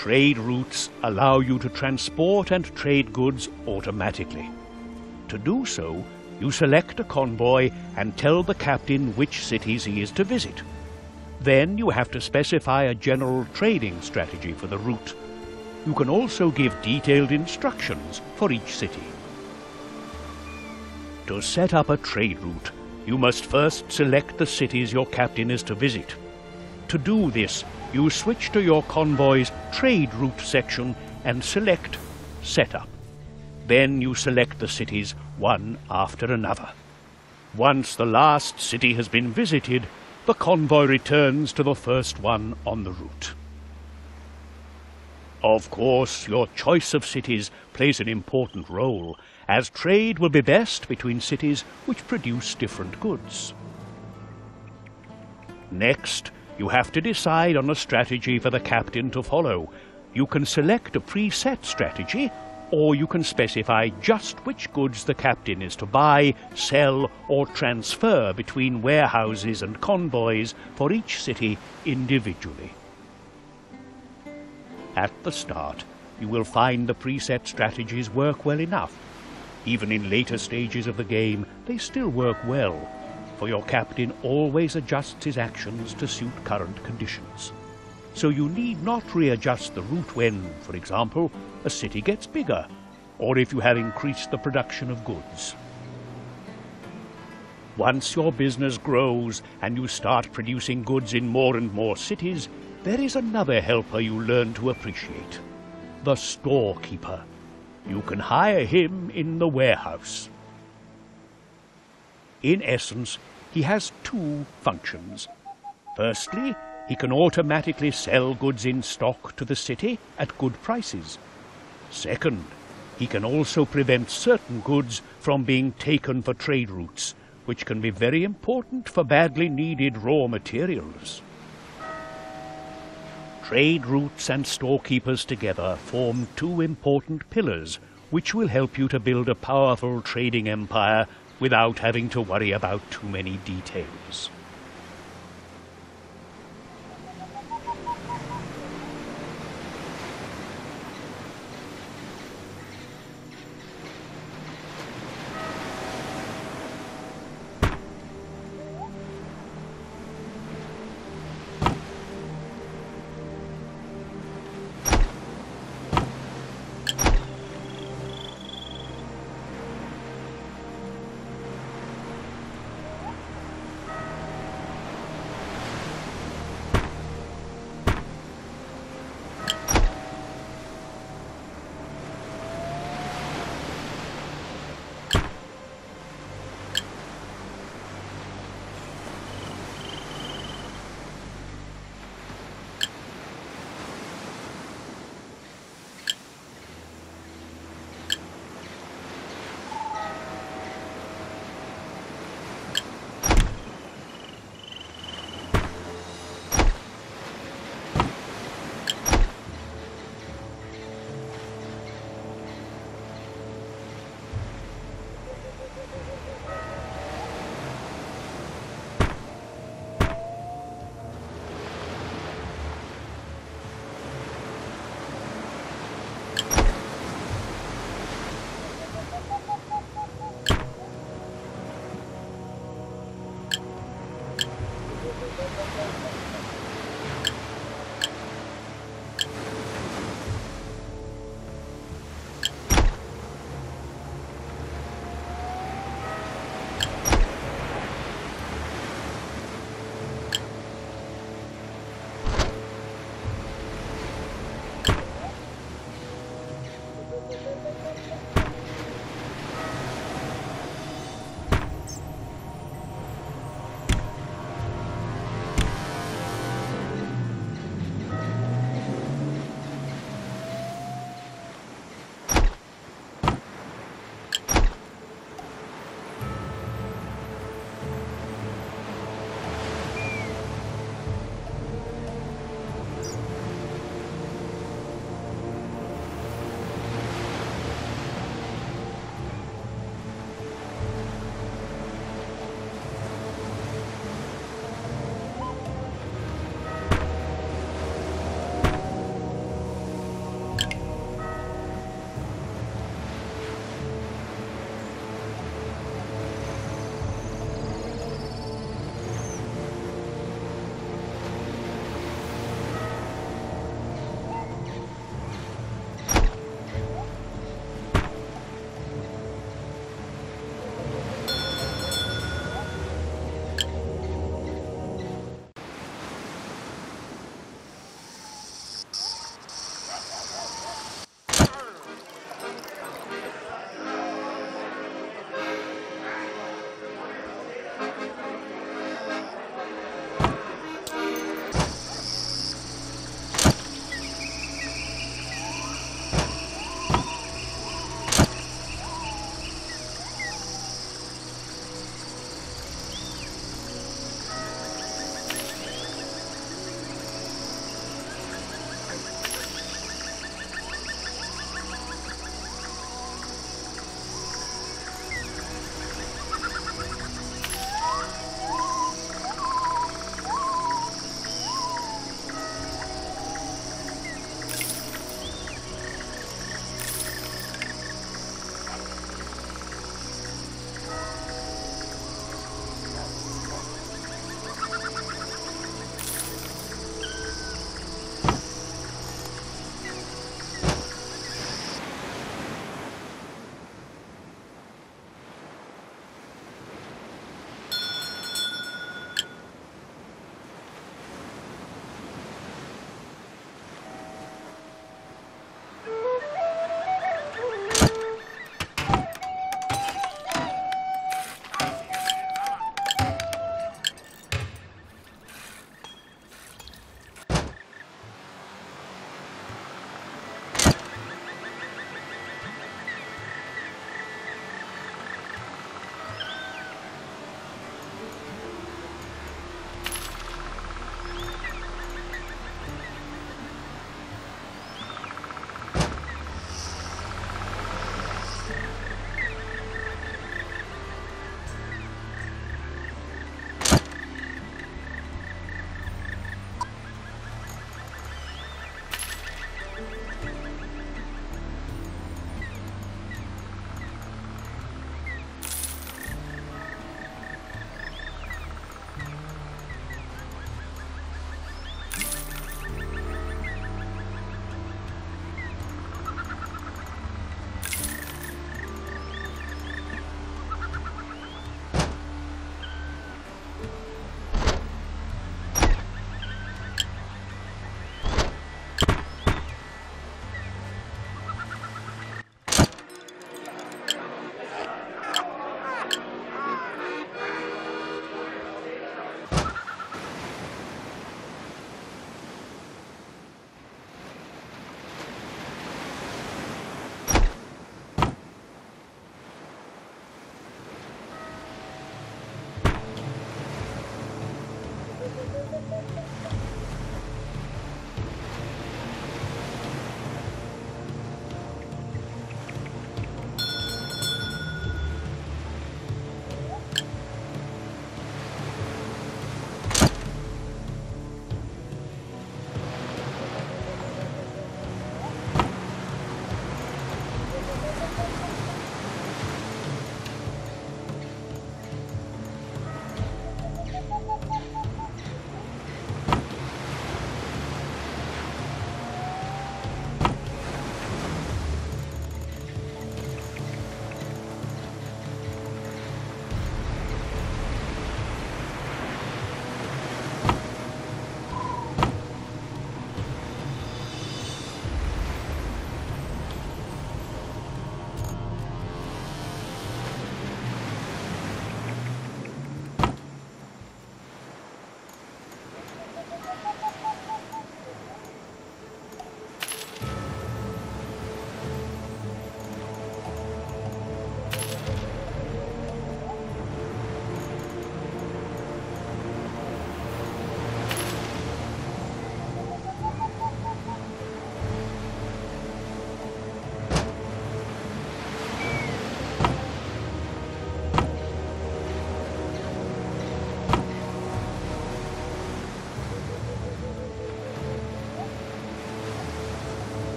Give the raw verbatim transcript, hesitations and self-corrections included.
Trade routes allow you to transport and trade goods automatically. To do so, you select a convoy and tell the captain which cities he is to visit. Then you have to specify a general trading strategy for the route. You can also give detailed instructions for each city. To set up a trade route, you must first select the cities your captain is to visit. To do this, you switch to your convoy's trade route section and select Setup. Then you select the cities one after another. Once the last city has been visited, the convoy returns to the first one on the route. Of course, your choice of cities plays an important role, as trade will be best between cities which produce different goods. Next, you have to decide on a strategy for the captain to follow. You can select a preset strategy, or you can specify just which goods the captain is to buy, sell, or transfer between warehouses and convoys for each city individually. At the start, you will find the preset strategies work well enough. Even in later stages of the game, they still work well, for your captain always adjusts his actions to suit current conditions. So you need not readjust the route when, for example, a city gets bigger, or if you have increased the production of goods. Once your business grows and you start producing goods in more and more cities, there is another helper you learn to appreciate: the storekeeper. You can hire him in the warehouse. In essence, he has two functions. Firstly, he can automatically sell goods in stock to the city at good prices. Second, he can also prevent certain goods from being taken for trade routes, which can be very important for badly needed raw materials. Trade routes and storekeepers together form two important pillars, which will help you to build a powerful trading empire without having to worry about too many details.